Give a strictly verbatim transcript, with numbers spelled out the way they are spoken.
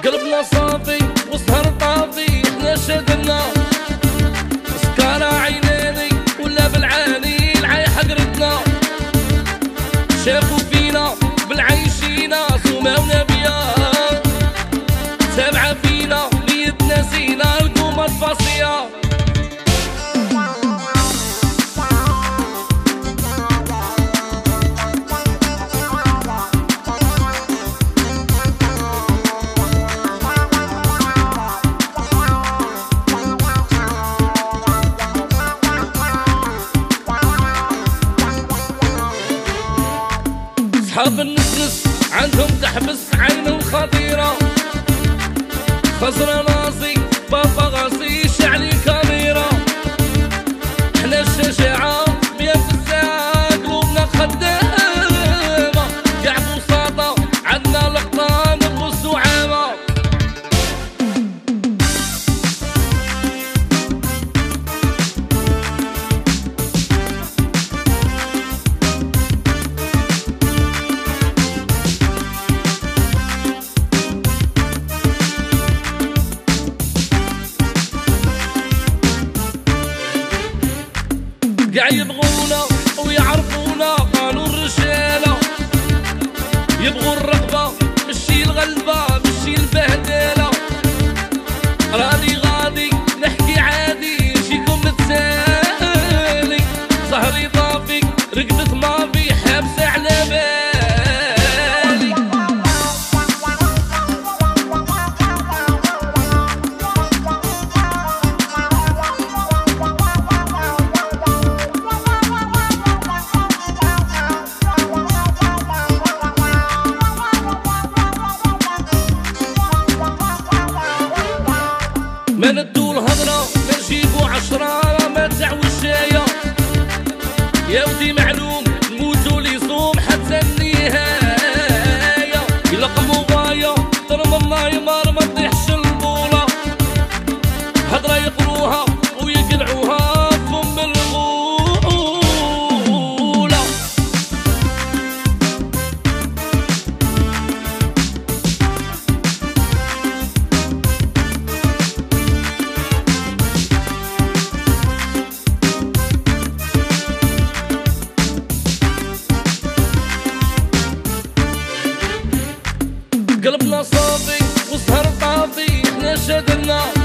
قلبنا صافي وسهر طافي احنا شدنا سكارة عينيني ولا بالعاني العي حقرتنا شافوا فينا بالعيشينا سوما ونبيا سبعة فينا بيدنا زينة القومة الفاصية صحاب النسنس عندهم تحبس عين خطيرة خزرة ناصي بابا غاصي شعلي كاميرا احنا الشجاعة بيا في الساعة قلوبنا خدامة قاع بوساطة عندنا لقطة نبغو السعامة قاع يبغونا ويعرفونا قالوا الرجالة يبغوا الرغبة مشي الغلبة مشي البهدلة راني غادي نحكي عادي جيكم متسالي سهري طافي رقدت ما في حابسة على بالي ما ندو الهضرة ما نجيبو عشرة ما تعوي الشاية يا ودي معلوم نموتو لي صوم حتى النهاية يلقمو غاية ضرب الله مار ما تطيحش البولة هضرة يقروها ويقلعوها فم الغولة قلبنا صافي وسهر طافي احنا شدنا